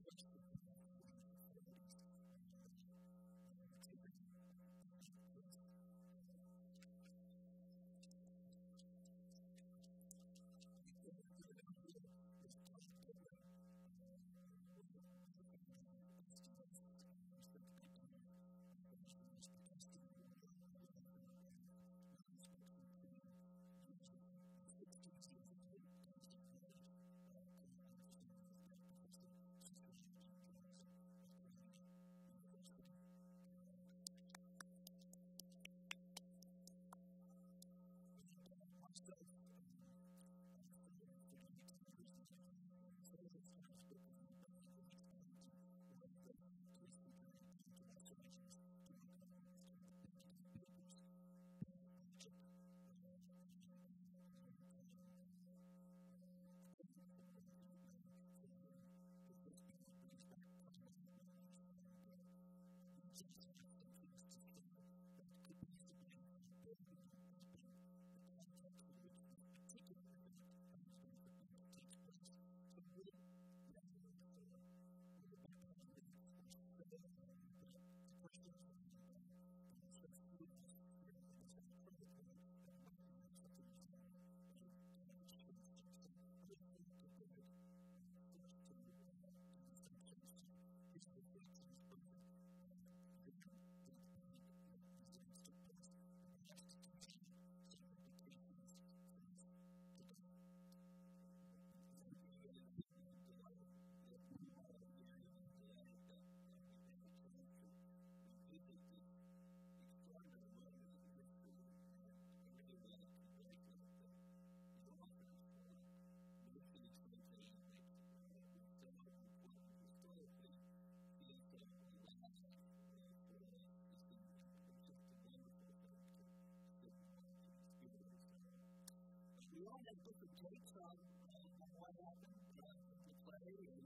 We all have different takes on what happened in the play, and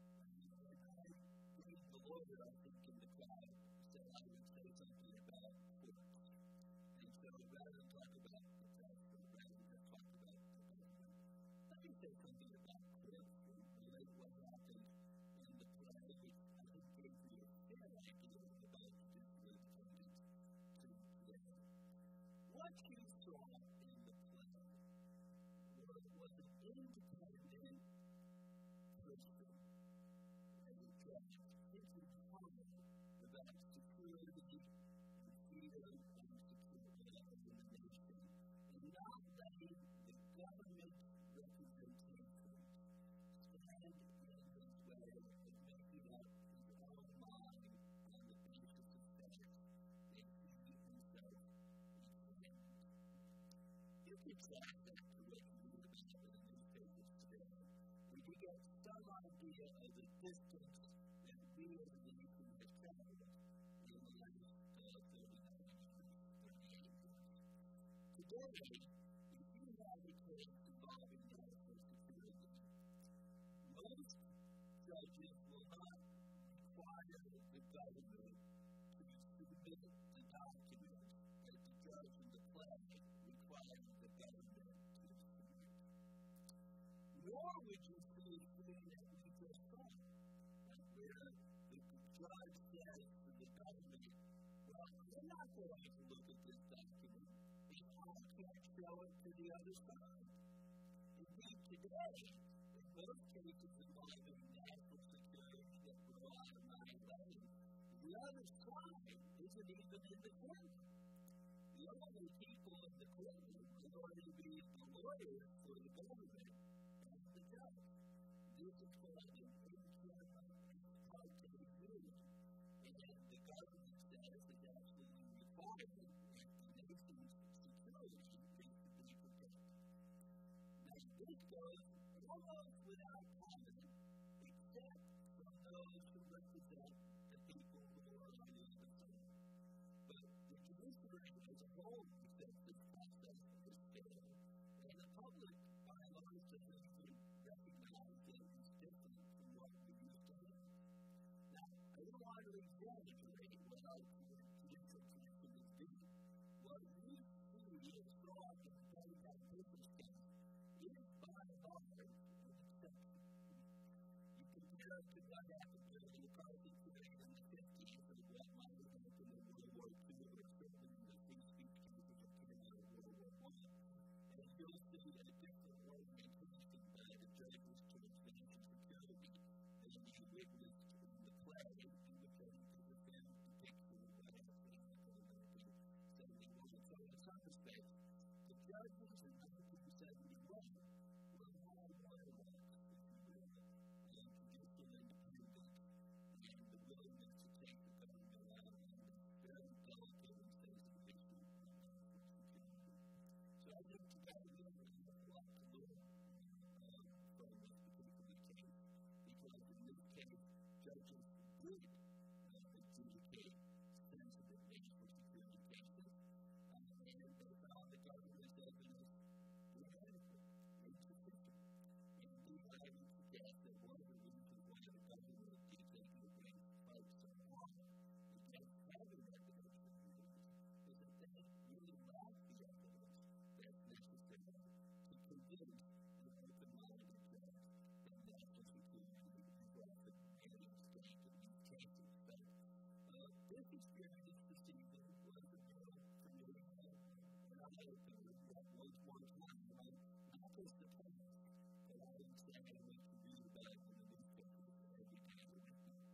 I believe the lawyer, I think, in the crowd said I would say something about courts. And so rather than talk about the press, or rather than talk about the government, let me say something about courts and relate what happened in the play, which I think gave me a fair idea about judicial independence to today. What you saw in the play was an independent person, a judge, thinking hard about security and freedom and security of the nation, and not letting the government representation stand in his way of making up his own mind on the basis of facts that he himself examined. You can track that to what you read about in the newspapers today, where you get some idea of the distance that we as a nation have traveled in the last 39 years, 38 years. Today, if you have a case involving national security, most judges will not require the government to submit the documents that the judge in the play requires the government to submit. Nor would you see a scene that we just saw, where the judge says to the government, well, we're not going to look at this document, and I can't show it to the other side. Indeed, today, in most cases involving national security that rely on 9/11, the other side isn't even in the courtroom. The only people in the courtroom are going to be the lawyers for the government and the judge. This is called an in-camera parte hearing, and the government says it's absolutely required that the nation's security is to be protected. Now, this goes almost without comment, except from those who represent the people who are on the other side. But the judiciary as a whole accepts this process as fair, and the public, by and large, doesn't even recognize that it's different from what we used to have. Now, I don't want to exaggerate what our judicial commission is doing. What we see as saw in the Pentagon Papers case is, by and large, an exception. You compare up to what happened during the McCarthy period in the 50s and what might have happened in World War II, or certainly in the free speech cases that came out of World War I. And you'll see a different orientation by the judges towards national security than you witnessed in the play, in which I think is a film depiction of what happened in 1971. So in some respects, the judges in 1971 were high watermarks, if you will, in judicial independence and the willingness to take the government out on this very delicate and sensitive issue of national security. So I think today we have a lot to learn from this particular case, because in this case, judges did adjudicate sensitive national security cases, and they found the government's evidence inadequate, insufficient. Indeed, I would suggest that one of the reasons why the government is taking a great fight so hard against having evidentiary rulings is that they really lack the evidence that's necessary to convince an open-minded judge that national security is often really at stake in these cases. So this experience this evening was a real familiar and eye-opener. That was one time, not just the past, but I would say I went to read about in the newspapers every day of the week. Thank you.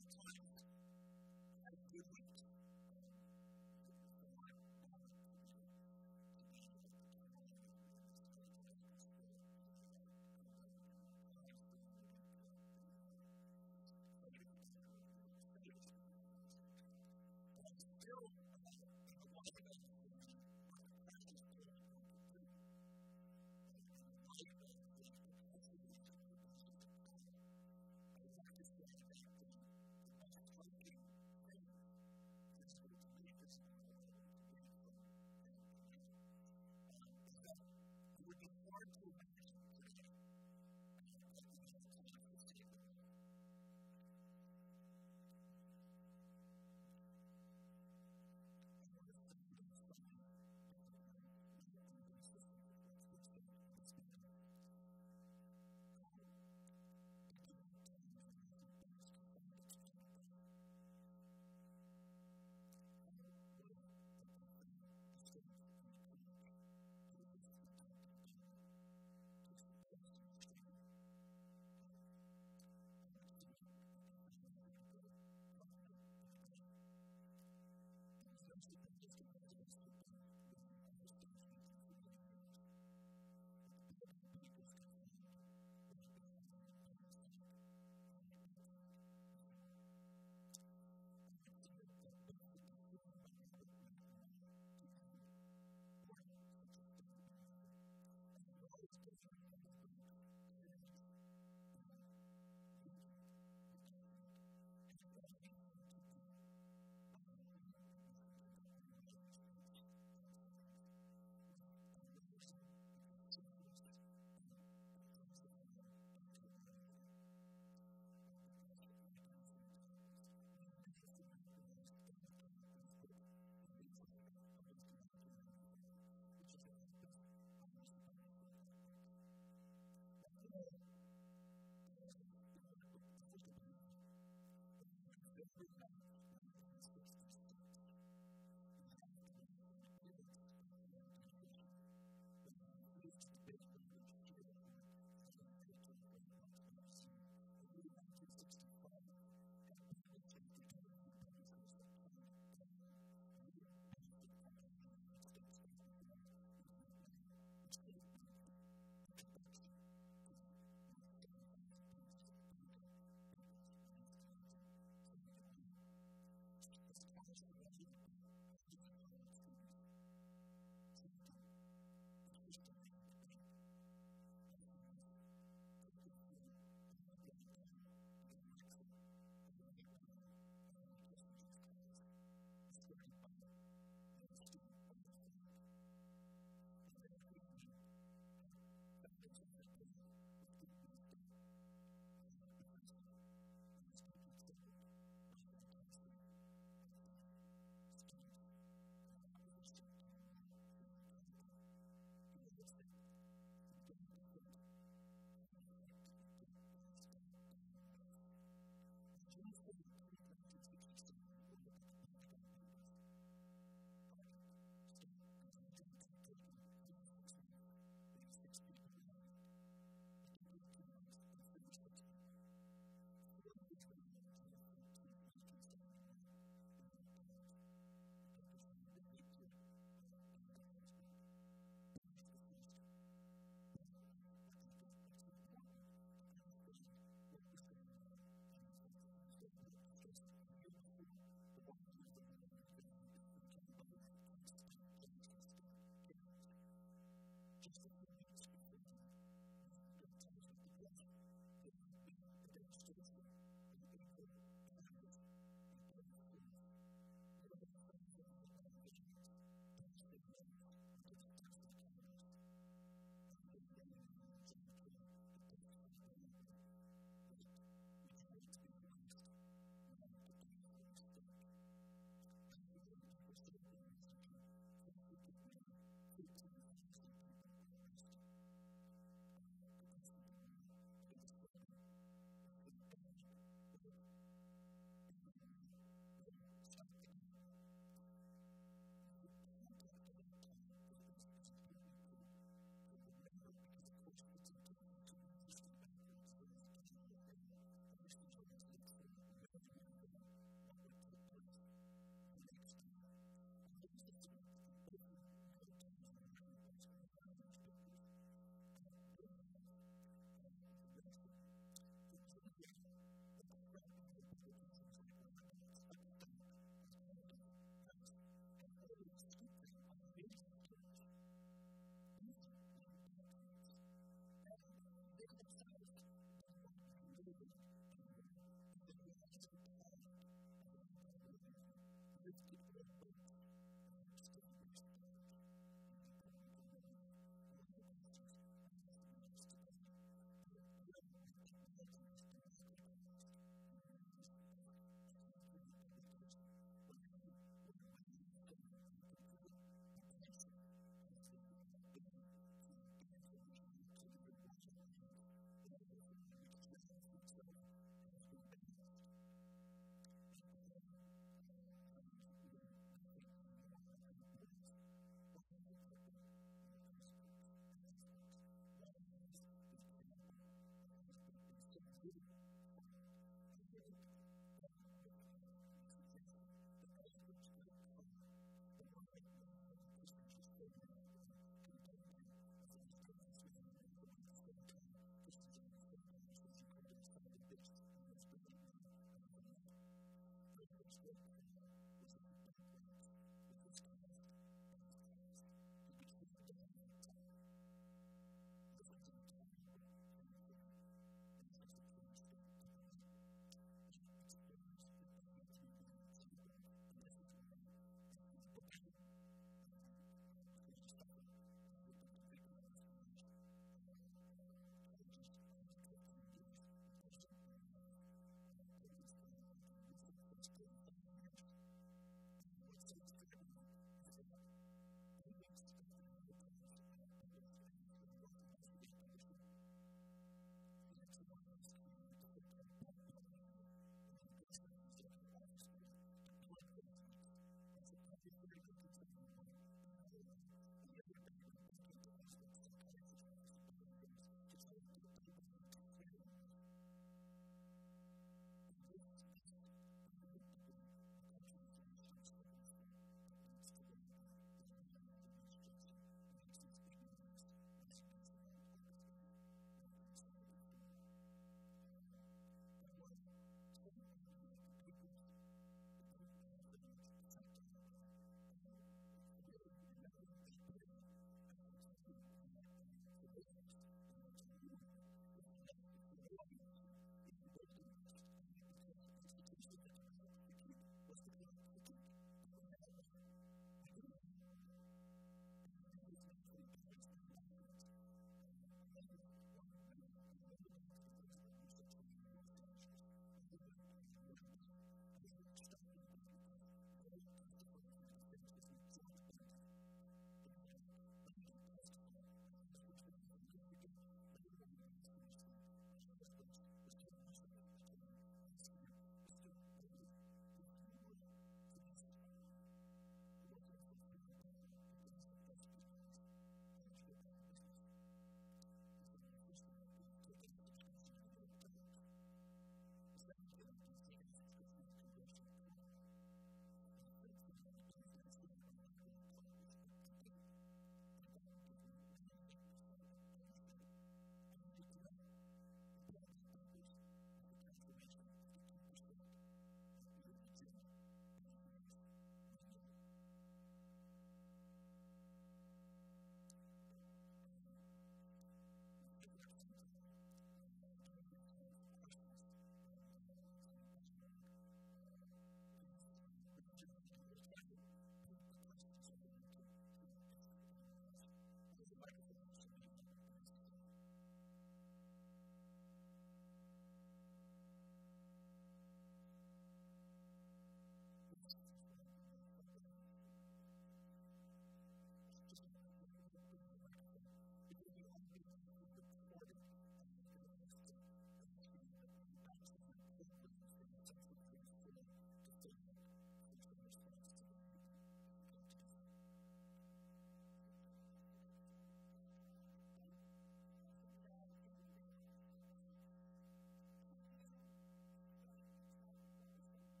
of times had good weeks.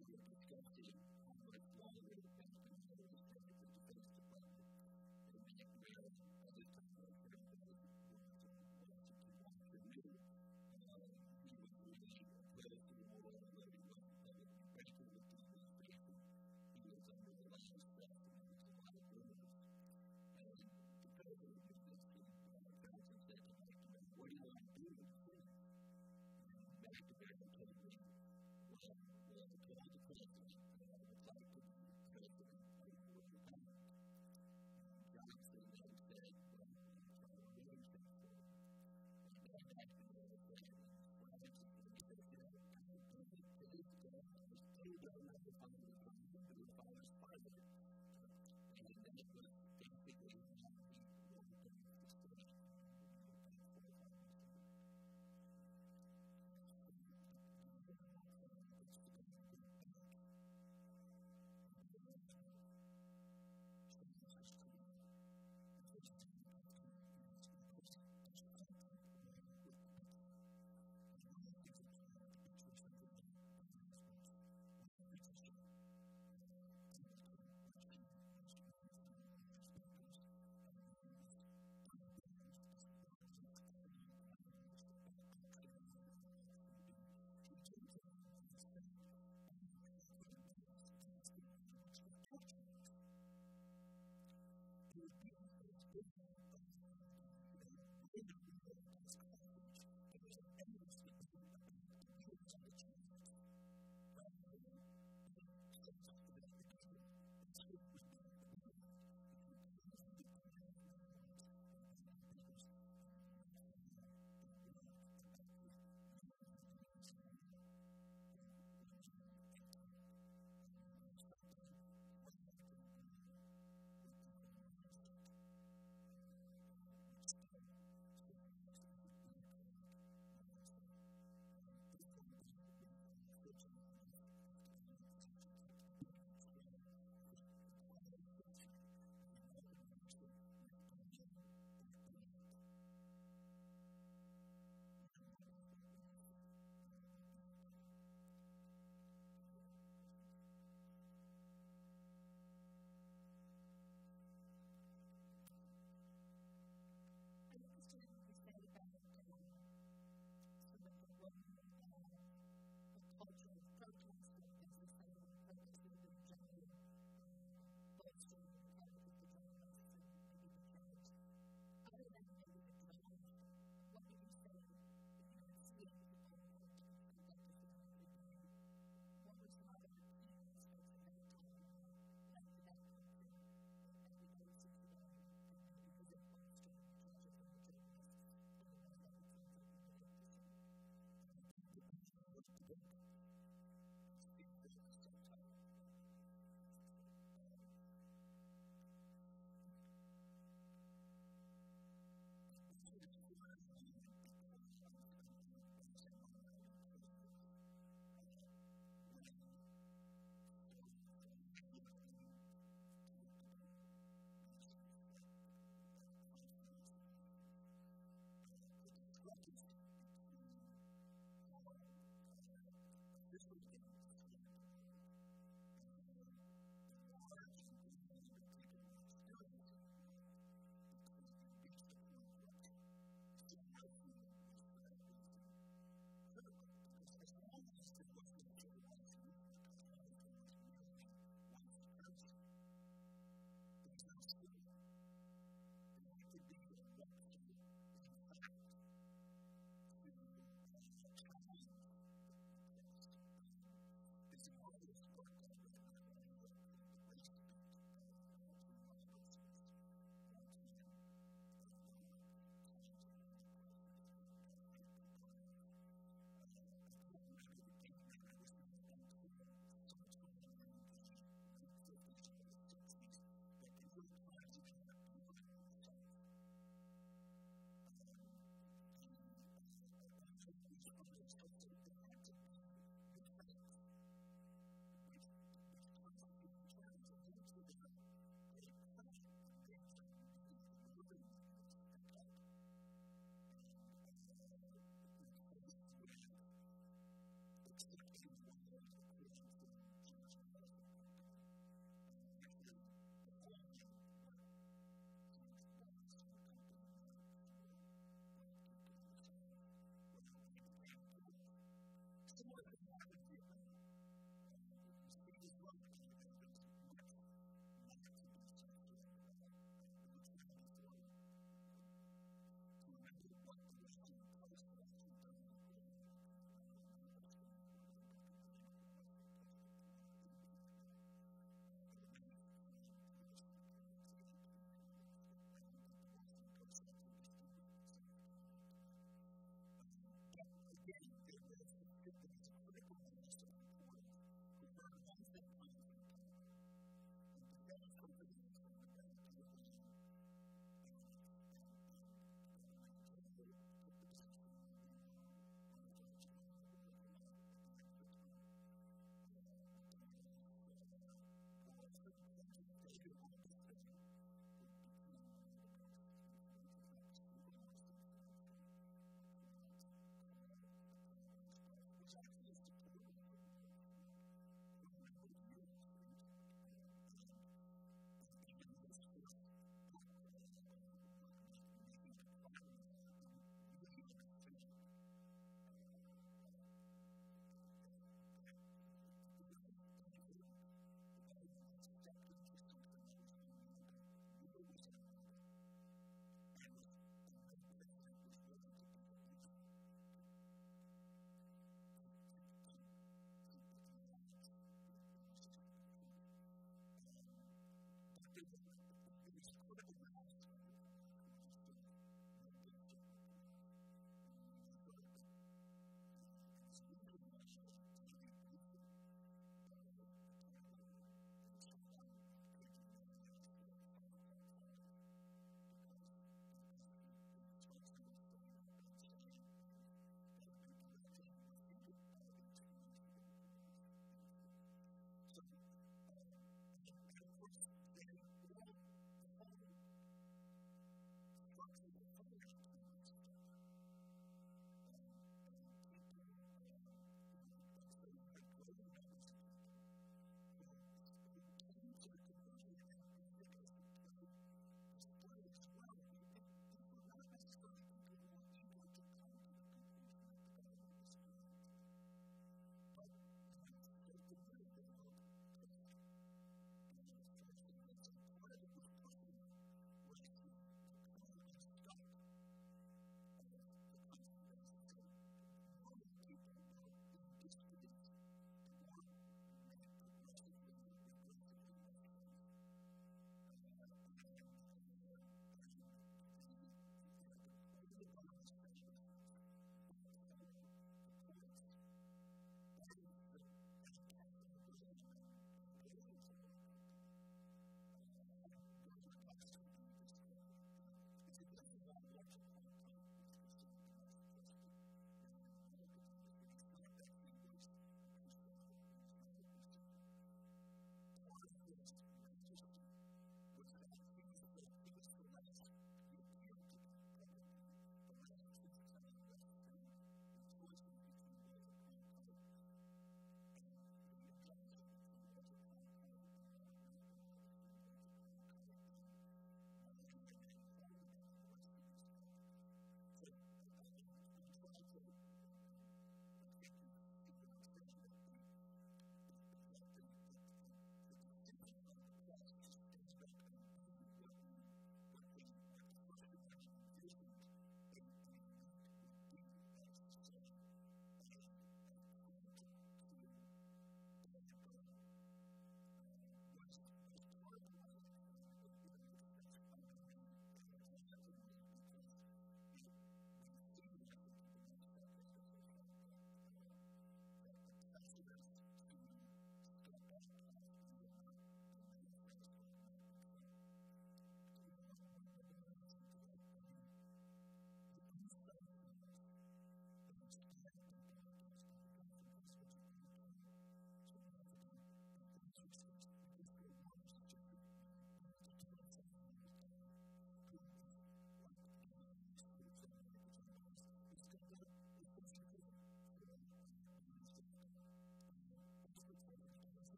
were discussing how much longer it has been held as the Defense Department. And back there, at the time of the Washington Officer knew, he was really opposed to the war, but he wasn't publicly breaking with the administration. He was under the last stuff, and there was a lot of rumors. And the president was listening, Johnson said to McNamara, what do you want to do with the city? And McNamara told me, well, I told the president that I would like to be president of the Republic. And Johnson then said, well, I'm trying to arrange that for you. And then McNamara said, well, he said, I would do it to this day. I still don't know if I'm going to find it, but if I was fired. And that was basically how he wanted to make this decision.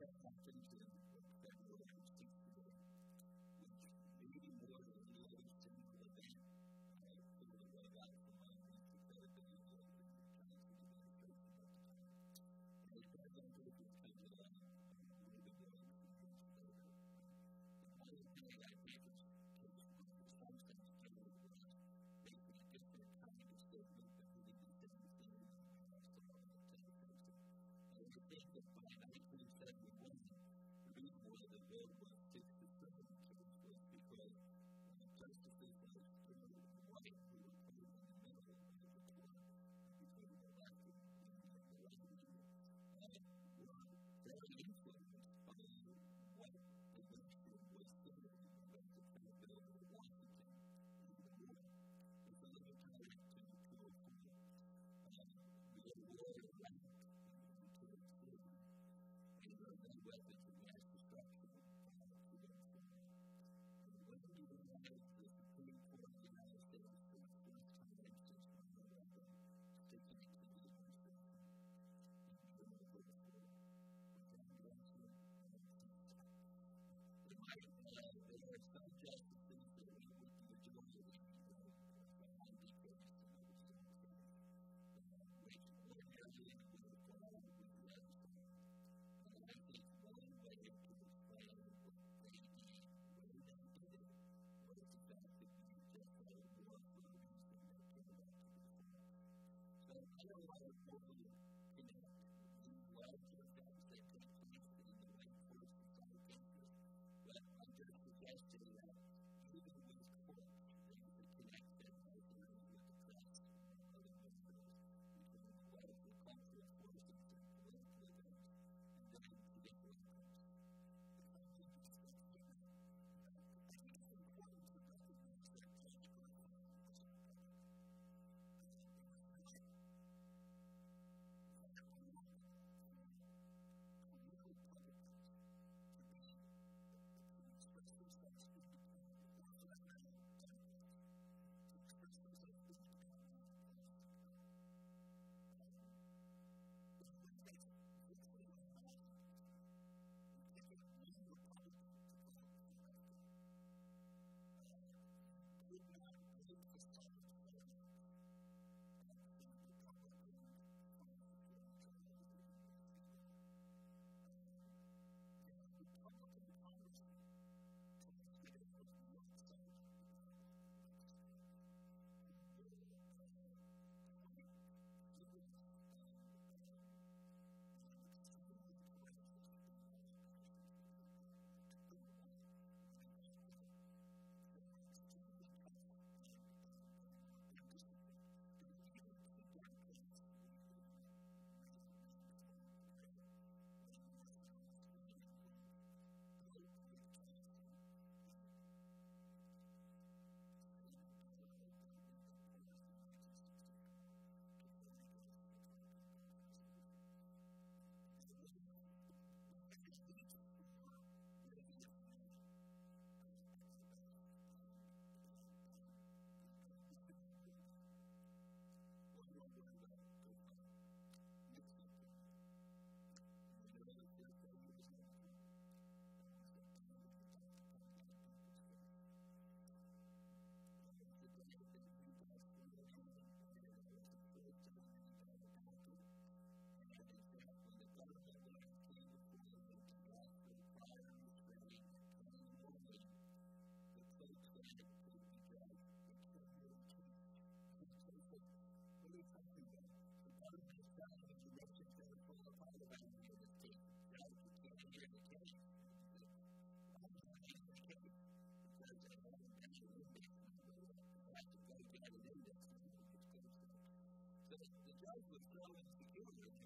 that happened in February of '68, which maybe more than any other single event clearly what I got from my research credibility of the Johnson administration at the time. And the Pentagon Papers comes along maybe more than 2 years later. And one of the Pentagon Papers takes some sense to it was basically a different kind of statement, but really the same thing. And I think that by 1971, the reason why the vote was 6-7 case was because justices like White, who were put in the middle of the court between the left and the right wing, were very influenced by what the nation was thinking about the credibility of Washington in the war. And so let me tie it to 204. We had a war in Iraq in 204. And there were no weapons of mass destruction to go through. And when we realized the Supreme Court of the United States for the first time since 9/11 sticking it to the administration and doing the vote for it, there are some justices that we would the majority behind the case and it was in the case, which ordinarily would have gone with the other side. And I think one way to explain what they did, when they did it, was the fact that we just had a war for a reason that turned out to be false. So I don't want to overly connect these larger events that take place in the Wake Forest and other cases, but I'm just suggesting that even with courts, things that connect them as there is with the press and other mysteries between political, cultural forces and political events, and then judicial outcomes. I think it's important to recognize that Judge Cardozo was a Republican. The judge was so insecure that he